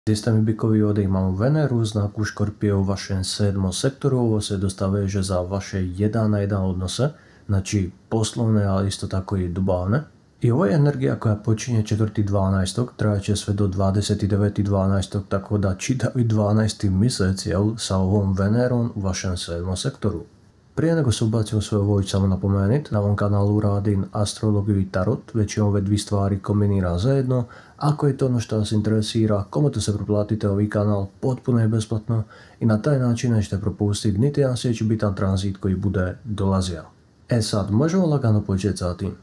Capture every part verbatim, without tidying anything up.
Systémy bykový oddych mám Veneru, znaku Škorpio v vašem sedmom sektoru, ovo se dostave že za vaše jedan na jedan odnose, znači poslovne, ali isto tako i dubavne. I ovo je energija koja počinje četvrti dvanaestog, trajaće sve do dvadeset deveti dvanaestog, tako da čitavi dvanaesti mjesec jel, sa ovom Venerom u vašem sedmom sektoru. Prije nego se ubacim u svoju voć, samo napomenut, na ovom kanalu radim astrologiju i tarot, većinom ove dvije stvari kombiniram zajedno. Ako je to ono što vas interesira, komuto se preplatite ovaj kanal, potpuno je besplatno i na taj način nećete propustiti niti jedan sljedeći bitan tranzit koji bude dolazio. E sad, možemo lagano početi sa tim.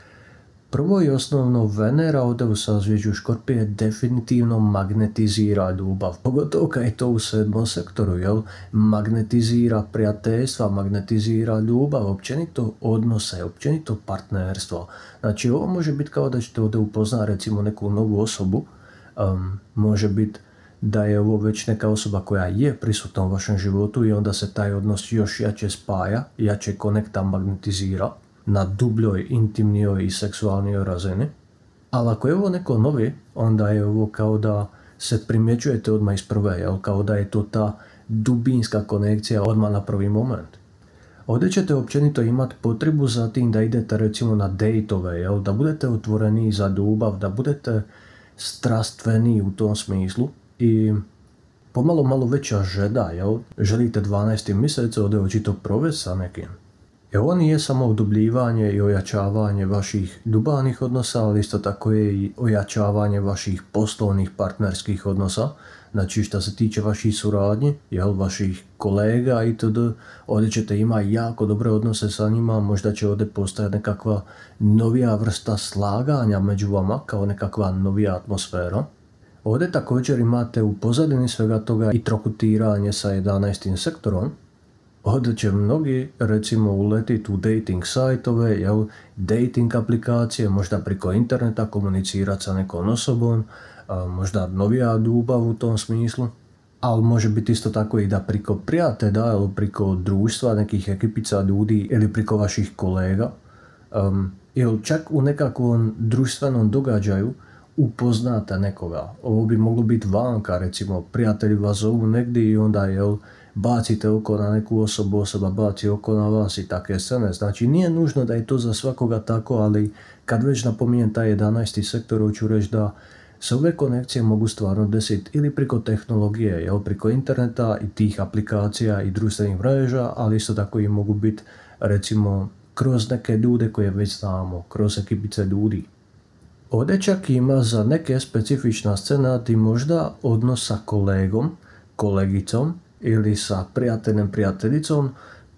Prvo i osnovno, Venera ovdje u sazvježđu Škorpije definitivno magnetizira ljubav, pogotovo kad je to u sedmom sektoru, jel? Magnetizira prijateljstva, magnetizira ljubav, općenito odnose, općenito partnerstvo. Znači ovo može biti kao da ćete ovdje upoznati recimo neku novu osobu, um, može biti da je ovo već neka osoba koja je prisutna u vašem životu i onda se taj odnos još jače spaja, jače konekta, magnetizira na dubljoj, intimnijoj i seksualnijoj razini. Ali ako je ovo neko novi, onda je ovo kao da se primjećujete odmah iz prve, jel? Kao da je to ta dubinska konekcija odmah na prvi moment. Ovdje ćete općenito imati potrebu za tim da idete recimo na dejtove, jel? Da budete otvoreni za ljubav, da budete strastveni u tom smislu i pomalo malo veća želja, jel? Želite dvanaesti mjesec ovdje očito provesti sa nekim. I ovo nije samo udubljivanje i ojačavanje vaših ljubavnih odnosa, ali isto tako je i ojačavanje vaših poslovnih partnerskih odnosa. Znači što se tiče vaših suradnji, jel, vaših kolega itd. Ovdje ćete imati jako dobre odnose sa njima, možda će ovdje postojati nekakva novija vrsta slaganja među vama, kao nekakva novija atmosfera. Ovdje također imate u pozadini svega toga i trokutiranje sa jedanaestim sektorom. Ovdje će mnogi recimo uletiti u dating sajtove, jel, dating aplikacije, možda preko interneta komunicirati sa nekom osobom, a, možda novija ljubav u tom smislu, ali može biti isto tako i da preko prijatelja ili preko društva, nekih ekipica ljudi ili preko vaših kolega, um, ili čak u nekakvom društvenom događaju upoznate nekoga. Ovo bi moglo biti vanka, recimo prijatelji vas zovu negdje i onda jel, bacite oko na neku osobu, osoba baci oko na vas i takve scene. Znači nije nužno da je to za svakoga tako, ali kad već napominjem taj jedanaesti sektor, hoću reći da se ove konekcije mogu stvarno desiti ili preko tehnologije, jel, preko interneta i tih aplikacija i društvenih mreža, ali isto tako i mogu biti recimo kroz neke ljude koje već znamo, kroz ekipice ljudi. Ovdje čak ima za neke specifična scena ti možda odnos sa kolegom, kolegicom ili sa prijateljem, prijateljicom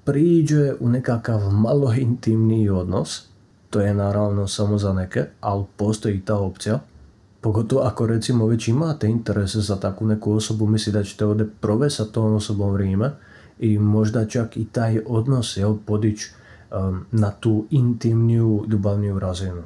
priđe u nekakav malo intimniji odnos. To je naravno samo za neke, ali postoji ta opcija. Pogotovo ako recimo već imate interese za takvu neku osobu, misli da ćete ovdje provesti sa tom osobom vrijeme i možda čak i taj odnos jel, podići um, na tu intimniju, ljubavniju razinu.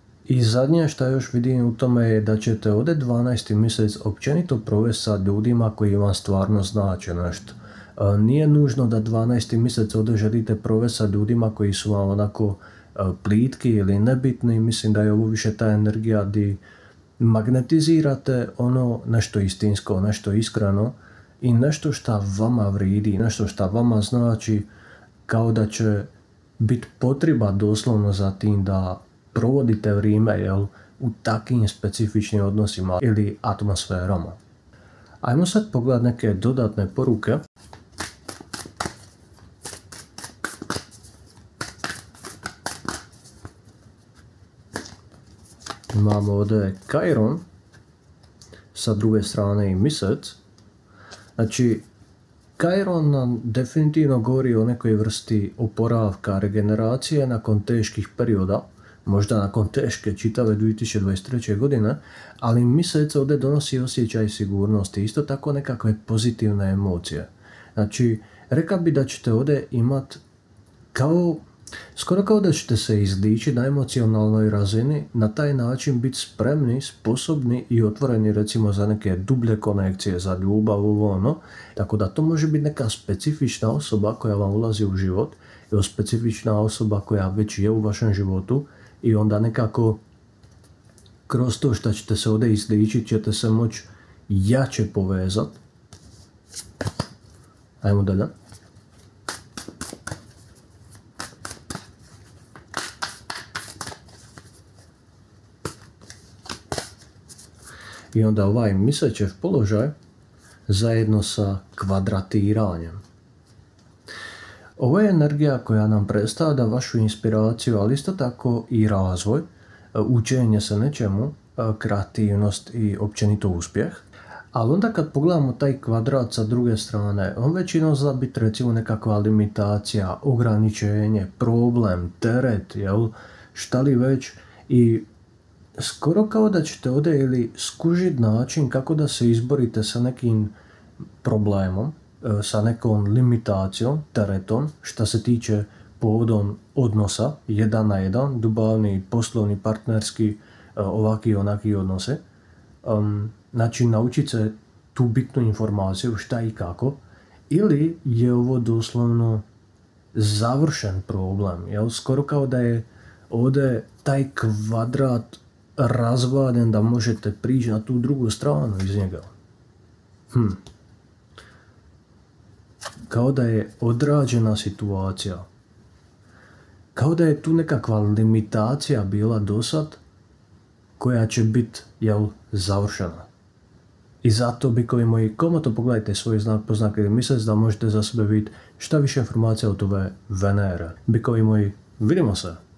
I zadnje što još vidim u tome je da ćete ovdje dvanaesti mjesec općenito provesti sa ljudima koji vam stvarno znače nešto. E, nije nužno da dvanaesti mjesec ovdje želite provesti sa ljudima koji su vam onako e, plitki ili nebitni. Mislim da je ovo više ta energija gdje magnetizirate ono nešto istinsko, nešto iskreno i nešto što vama vridi, nešto što vama znači, kao da će biti potreba doslovno za tim da provodite vrijeme jel, u takvim specifičnim odnosima ili atmosferama. Ajmo sad pogledati neke dodatne poruke. Imamo ovdje Kajron, sa druge strane i Mjesec. Znači, Kajron nam definitivno govori o nekoj vrsti oporavka, regeneracije nakon teških perioda, možda nakon teške čitave dvije tisuće dvadeset treće. godine, ali mjesec ovdje donosi osjećaj sigurnosti, isto tako nekakve pozitivne emocije. Znači, rekao bi da ćete ovdje imati kao, skoro kao da ćete se izdići na emocionalnoj razini, na taj način biti spremni, sposobni i otvoreni recimo za neke dublje konekcije, za ljubav, ovo ono. Tako da to može biti neka specifična osoba koja vam ulazi u život, ili specifična osoba koja već je u vašem životu, i onda nekako kroz to što ćete se ovdje izdičiti ćete se moći jače povezat. Ajmo dalje. I onda ovaj Misećev položaj zajedno sa kvadratiranjem. Ovo je energija koja nam predstavlja vašu inspiraciju, ali isto tako i razvoj, učenje se nečemu, kreativnost i općenito uspjeh. Ali onda kad pogledamo taj kvadrat sa druge strane, on većinom zna biti recimo nekakva limitacija, ograničenje, problem, teret, jel, šta li već, i skoro kao da ćete ovdje ili skužiti način kako da se izborite sa nekim problemom, sa nekom limitacijom, teretom, što se tiče povodom odnosa, jedan na jedan, ljubavni, poslovni, partnerski, ovaki i onaki odnose. Um, znači, naučiti se tu bitnu informaciju šta i kako, ili je ovo doslovno završen problem, jel? Skoro kao da je ovdje taj kvadrat razvaljen da možete prići na tu drugu stranu iz njega. Hm. Kao da je odrađena situacija. Kao da je tu nekakva limitacija bila dosad koja će biti, jel, završena. I zato, bikovi moji, komotno pogledajte svoj znak po znak ili mjesec da možete za sebe vidjeti šta više informacija od ove Venere. Bikovi moji, vidimo se!